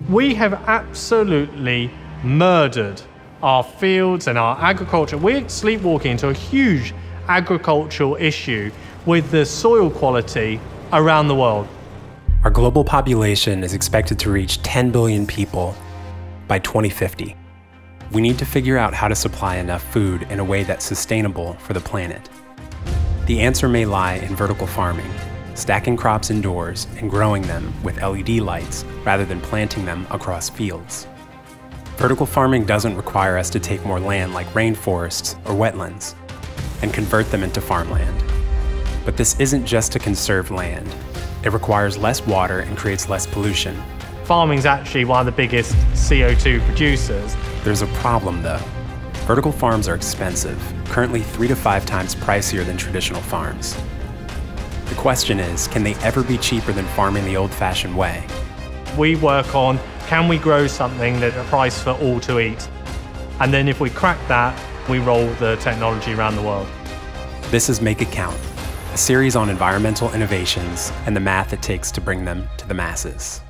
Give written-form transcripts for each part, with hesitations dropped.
We have absolutely murdered our fields and our agriculture. We're sleepwalking into a huge agricultural issue with the soil quality around the world. Our global population is expected to reach 10 billion people by 2050. We need to figure out how to supply enough food in a way that's sustainable for the planet. The answer may lie in vertical farming, stacking crops indoors and growing them with LED lights rather than planting them across fields. Vertical farming doesn't require us to take more land like rainforests or wetlands and convert them into farmland. But this isn't just to conserve land. It requires less water and creates less pollution. Farming's actually one of the biggest CO2 producers. There's a problem though. Vertical farms are expensive, currently 3 to 5 times pricier than traditional farms. The question is, can they ever be cheaper than farming the old-fashioned way? We work on, can we grow something at a price for all to eat? And then if we crack that, we roll the technology around the world. This is Make It Count, a series on environmental innovations and the math it takes to bring them to the masses.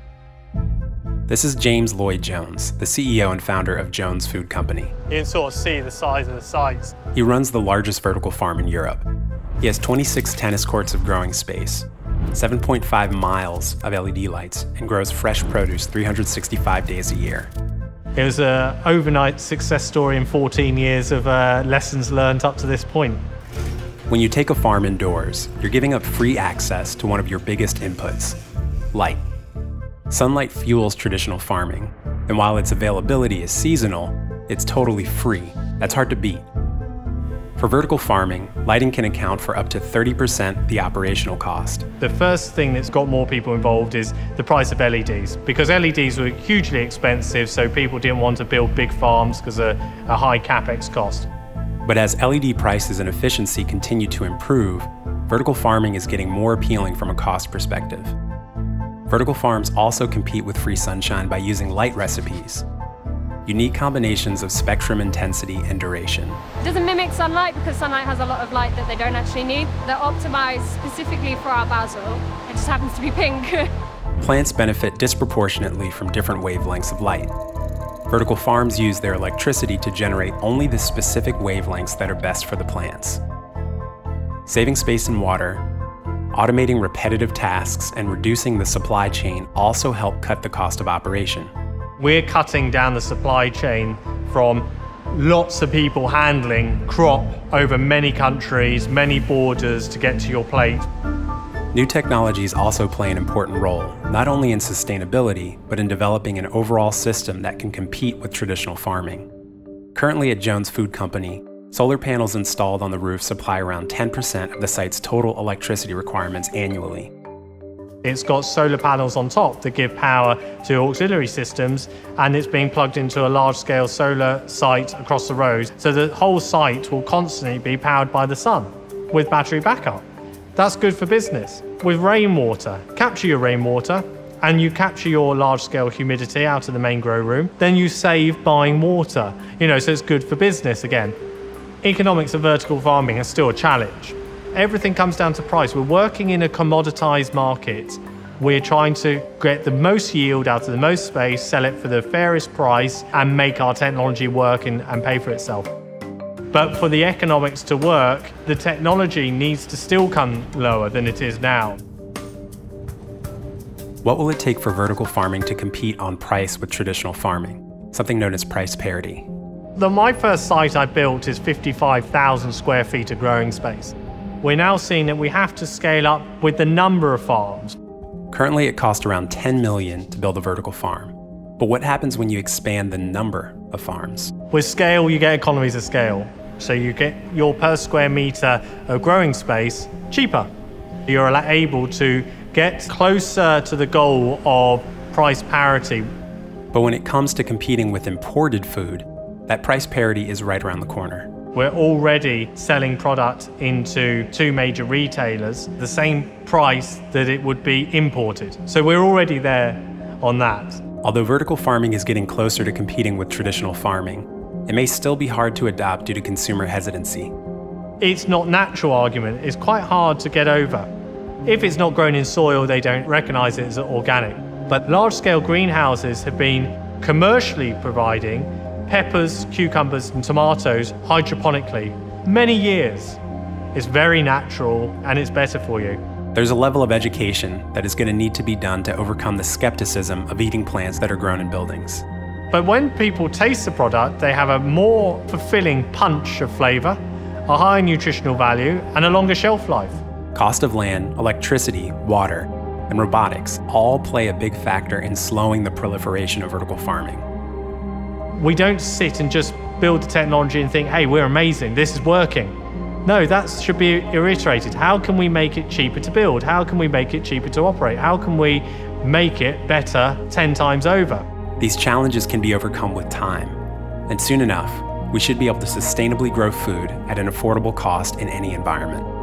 This is James Lloyd-Jones, the CEO and founder of Jones Food Company. You can sort of see the size of the sites. He runs the largest vertical farm in Europe. He has 26 tennis courts of growing space, 7.5 miles of LED lights, and grows fresh produce 365 days a year. It was an overnight success story in 14 years of lessons learned up to this point. When you take a farm indoors, you're giving up free access to one of your biggest inputs, light. Sunlight fuels traditional farming, and while its availability is seasonal, it's totally free. That's hard to beat. For vertical farming, lighting can account for up to 30% the operational cost. The first thing that's got more people involved is the price of LEDs, because LEDs were hugely expensive, so people didn't want to build big farms because of a high capex cost. But as LED prices and efficiency continue to improve, vertical farming is getting more appealing from a cost perspective. Vertical farms also compete with free sunshine by using light recipes, unique combinations of spectrum intensity and duration. It doesn't mimic sunlight because sunlight has a lot of light that they don't actually need. They're optimized specifically for our basil. It just happens to be pink. Plants benefit disproportionately from different wavelengths of light. Vertical farms use their electricity to generate only the specific wavelengths that are best for the plants. Saving space and water, automating repetitive tasks, and reducing the supply chain also help cut the cost of operation. We're cutting down the supply chain from lots of people handling crop over many countries, many borders to get to your plate. New technologies also play an important role, not only in sustainability, but in developing an overall system that can compete with traditional farming. Currently at Jones Food Company, solar panels installed on the roof supply around 10% of the site's total electricity requirements annually. It's got solar panels on top that give power to auxiliary systems, and it's being plugged into a large-scale solar site across the road, so the whole site will constantly be powered by the sun with battery backup. That's good for business. With rainwater, capture your rainwater, and you capture your large-scale humidity out of the main grow room, then you save buying water. So it's good for business again. Economics of vertical farming is still a challenge. Everything comes down to price. We're working in a commoditized market. We're trying to get the most yield out of the most space, sell it for the fairest price, and make our technology work and pay for itself. But for the economics to work, the technology needs to still come lower than it is now. What will it take for vertical farming to compete on price with traditional farming, something known as price parity? My first site I built is 55,000 square feet of growing space. We're now seeing that we have to scale up with the number of farms. Currently, it costs around $10 million to build a vertical farm. But what happens when you expand the number of farms? With scale, you get economies of scale. So you get your per square meter of growing space cheaper. You're able to get closer to the goal of price parity. But when it comes to competing with imported food, that price parity is right around the corner. We're already selling product into 2 major retailers, the same price that it would be imported. So we're already there on that. Although vertical farming is getting closer to competing with traditional farming, it may still be hard to adopt due to consumer hesitancy. It's not natural argument. It's quite hard to get over. If it's not grown in soil, they don't recognize it as organic. But large-scale greenhouses have been commercially providing peppers, cucumbers, and tomatoes hydroponically. Many years. It's very natural and it's better for you. There's a level of education that is going to need to be done to overcome the skepticism of eating plants that are grown in buildings. But when people taste the product, they have a more fulfilling punch of flavor, a higher nutritional value, and a longer shelf life. Cost of land, electricity, water, and robotics all play a big factor in slowing the proliferation of vertical farming. We don't sit and just build the technology and think, hey, we're amazing, this is working. No, that should be iterated. How can we make it cheaper to build? How can we make it cheaper to operate? How can we make it better 10 times over? These challenges can be overcome with time, and soon enough, we should be able to sustainably grow food at an affordable cost in any environment.